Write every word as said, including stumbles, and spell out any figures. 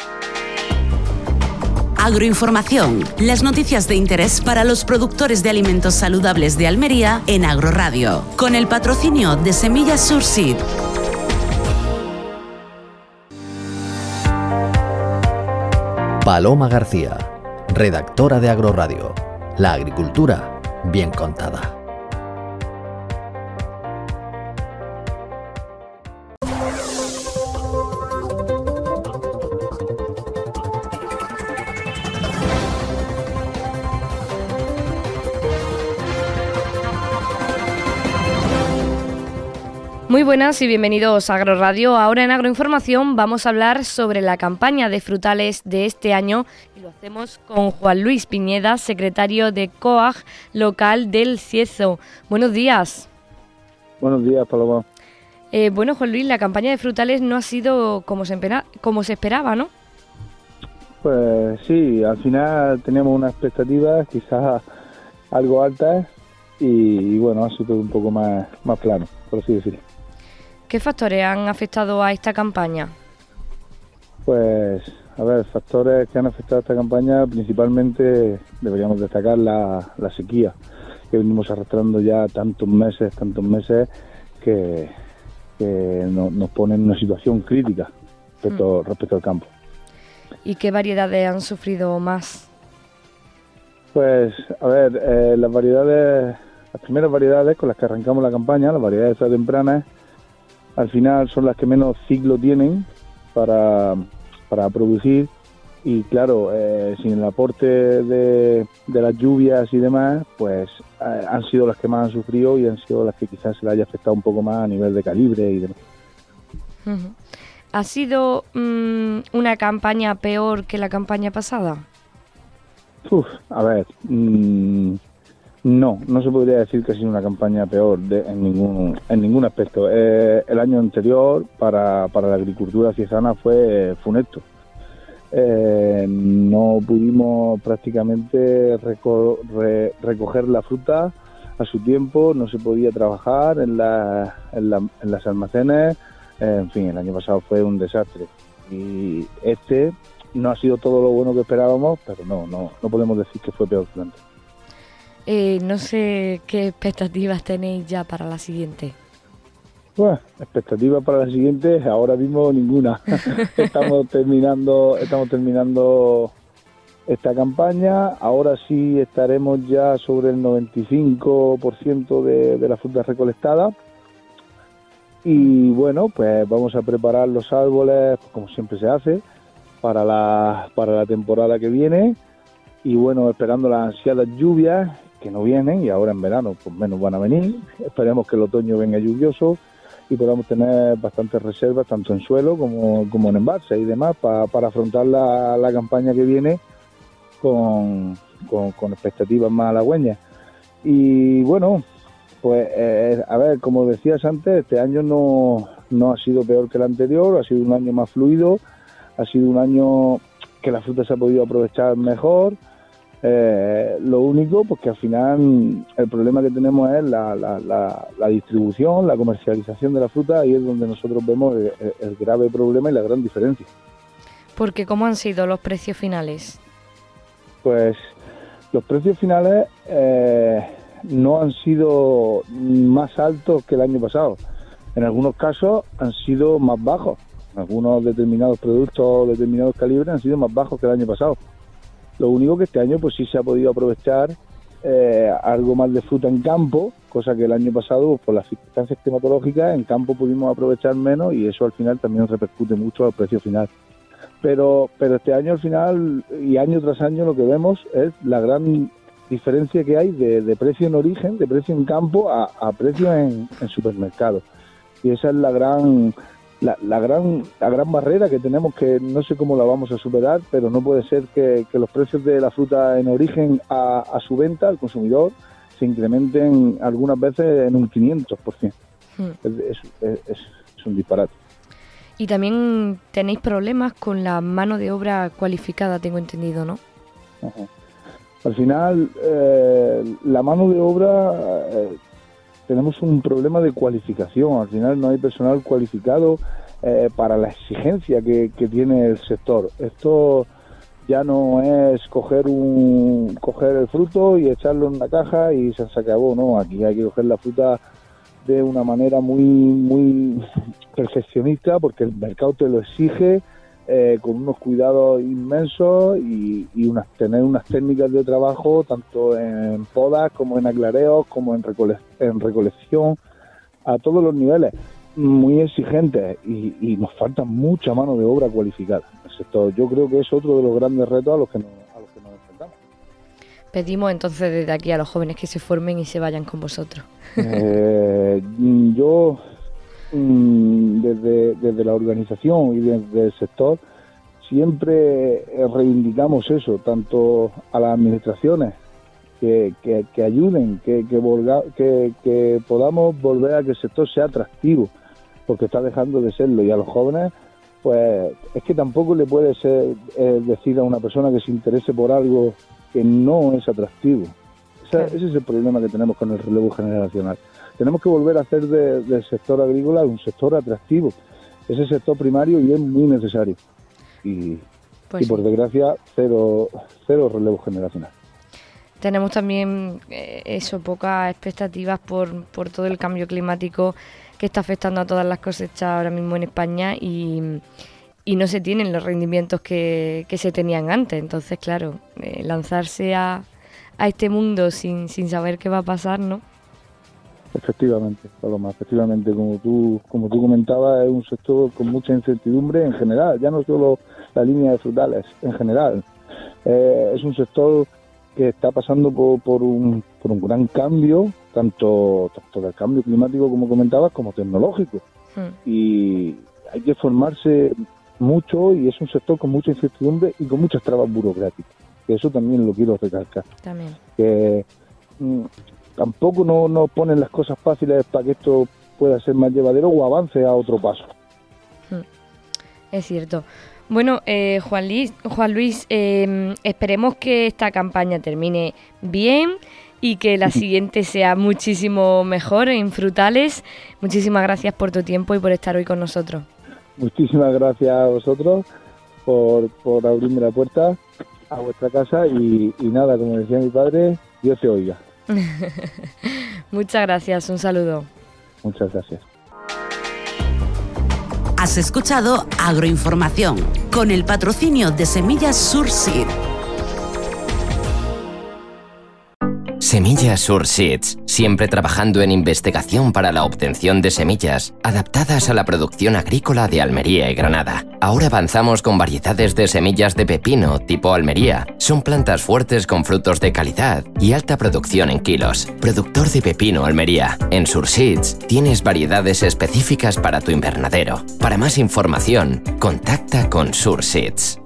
Agroinformación, las noticias de interés para los productores de alimentos saludables de Almería en Agroradio, con el patrocinio de Semillas Surseed. Paloma García, redactora de Agroradio. La agricultura bien contada. Muy buenas y bienvenidos a Agroradio. Ahora en Agroinformación vamos a hablar sobre la campaña de frutales de este año y lo hacemos con Juan Luis Piñeda, secretario de COAG local del Ciezo. Buenos días. Buenos días, Paloma. Eh, bueno, Juan Luis, la campaña de frutales no ha sido como se, espera, como se esperaba, ¿no? Pues sí, al final teníamos unas expectativas quizás algo altas y, y bueno, ha sido un poco más, más plano, por así decirlo. ¿Qué factores han afectado a esta campaña? Pues, a ver, factores que han afectado a esta campaña, principalmente deberíamos destacar la, la sequía, que venimos arrastrando ya tantos meses, tantos meses, que, que no, nos pone en una situación crítica respecto, mm. respecto al campo. ¿Y qué variedades han sufrido más? Pues, a ver, eh, las variedades, las primeras variedades con las que arrancamos la campaña, las variedades tempranas, al final son las que menos ciclo tienen para, para producir y claro, eh, sin el aporte de, de las lluvias y demás, pues eh, han sido las que más han sufrido y han sido las que quizás se les haya afectado un poco más a nivel de calibre y demás. Uh-huh. ¿Ha sido mmm, una campaña peor que la campaña pasada? Uf, a ver, mmm, no, no se podría decir que ha sido una campaña peor de, en ningún en ningún aspecto. Eh, el año anterior para, para la agricultura ciezana fue funesto. Eh, no pudimos prácticamente reco re recoger la fruta a su tiempo, no se podía trabajar en, la, en, la, en las almacenes, eh, en fin, el año pasado fue un desastre. Y este no ha sido todo lo bueno que esperábamos, pero no, no, no podemos decir que fue peor que antes. Eh, no sé qué expectativas tenéis ya para la siguiente. Bueno, expectativas para la siguiente, ahora mismo ninguna. estamos terminando, estamos terminando esta campaña. Ahora sí estaremos ya sobre el noventa y cinco por ciento de, de la fruta recolectada. Y bueno, pues vamos a preparar los árboles, como siempre se hace, para la, para la temporada que viene. Y bueno, esperando las ansiadas lluvias que no vienen, y ahora en verano pues menos van a venir. Esperemos que el otoño venga lluvioso y podamos tener bastantes reservas, tanto en suelo como, como en embalse y demás, pa, para afrontar la, la campaña que viene con, con, con expectativas más halagüeñas. Y bueno, pues eh, a ver, como decías antes, este año no, no ha sido peor que el anterior, ha sido un año más fluido, ha sido un año que la fruta se ha podido aprovechar mejor. Eh, lo único, pues que al final el problema que tenemos es la, la, la, la distribución, la comercialización de la fruta, ahí es donde nosotros vemos el, el grave problema y la gran diferencia. Porque ¿cómo han sido los precios finales? Pues los precios finales eh, no han sido más altos que el año pasado. En algunos casos han sido más bajos. Algunos determinados productos, determinados calibres han sido más bajos que el año pasado. Lo único que este año pues sí se ha podido aprovechar eh, algo más de fruta en campo, cosa que el año pasado, pues, por las circunstancias climatológicas, en campo pudimos aprovechar menos y eso al final también repercute mucho al precio final. Pero, pero este año al final y año tras año lo que vemos es la gran diferencia que hay de, de precio en origen, de precio en campo a, a precio en, en supermercados. Y esa es la gran... La, la gran la gran barrera que tenemos, que no sé cómo la vamos a superar, pero no puede ser que, que los precios de la fruta en origen a, a su venta al consumidor se incrementen algunas veces en un quinientos por ciento. Hmm. Es, es, es, es un disparate. Y también tenéis problemas con la mano de obra cualificada, tengo entendido, ¿no? Ajá. Al final, eh, la mano de obra... Eh, tenemos un problema de cualificación. Al final no hay personal cualificado eh, para la exigencia que, que tiene el sector. Esto ya no es coger un coger el fruto y echarlo en una caja y se, se acabó, no, aquí hay que coger la fruta de una manera muy muy perfeccionista, porque el mercado te lo exige, eh, con unos cuidados inmensos y, y unas, tener unas técnicas de trabajo tanto en podas como en aclareos como en, recole, en recolección a todos los niveles, muy exigentes, y, y nos falta mucha mano de obra cualificada en el sector. Yo creo que es otro de los grandes retos a los que nos, a los que nos enfrentamos. Pedimos entonces desde aquí a los jóvenes que se formen y se vayan con vosotros. Eh, yo, desde, desde la organización y desde el sector, siempre reivindicamos eso, tanto a las administraciones, que, que, que ayuden, que, que, volga, que, que podamos volver a que el sector sea atractivo, porque está dejando de serlo, y a los jóvenes, pues es que tampoco le puede ser, eh, decir a una persona que se interese por algo que no es atractivo. Esa, ese es el problema que tenemos con el relevo generacional. Tenemos que volver a hacer de, del sector agrícola un sector atractivo. Es el sector primario y es muy necesario. Y, pues y por desgracia, cero, cero relevo generacional. Tenemos también eh, eso, pocas expectativas por, por todo el cambio climático que está afectando a todas las cosechas ahora mismo en España, y, y no se tienen los rendimientos que, que se tenían antes. Entonces, claro, eh, lanzarse a, a este mundo sin, sin saber qué va a pasar, ¿no? Efectivamente, Paloma, efectivamente, como tú, como tú comentabas, es un sector con mucha incertidumbre en general, ya no solo la línea de frutales, en general. Eh, es un sector que está pasando por, por, un, por un gran cambio, tanto, tanto del cambio climático, como comentabas, como tecnológico. Hmm. Y hay que formarse mucho, y es un sector con mucha incertidumbre y con muchas trabas burocráticas. Que eso también lo quiero recalcar. También. Que mm, tampoco nos no ponen las cosas fáciles para que esto pueda ser más llevadero o avance a otro paso. Hmm. Es cierto. Bueno, eh, Juan Luis, Juan Luis eh, esperemos que esta campaña termine bien y que la siguiente sea muchísimo mejor en frutales. Muchísimas gracias por tu tiempo y por estar hoy con nosotros. Muchísimas gracias a vosotros por, por abrirme la puerta a vuestra casa y, y nada, como decía mi padre, Dios te oiga. Muchas gracias, un saludo. Muchas gracias. Has escuchado Agroinformación con el patrocinio de Semillas Surseed. Semillas Surseeds, siempre trabajando en investigación para la obtención de semillas adaptadas a la producción agrícola de Almería y Granada. Ahora avanzamos con variedades de semillas de pepino tipo Almería. Son plantas fuertes con frutos de calidad y alta producción en kilos. Productor de pepino Almería. En Surseeds tienes variedades específicas para tu invernadero. Para más información, contacta con Surseeds.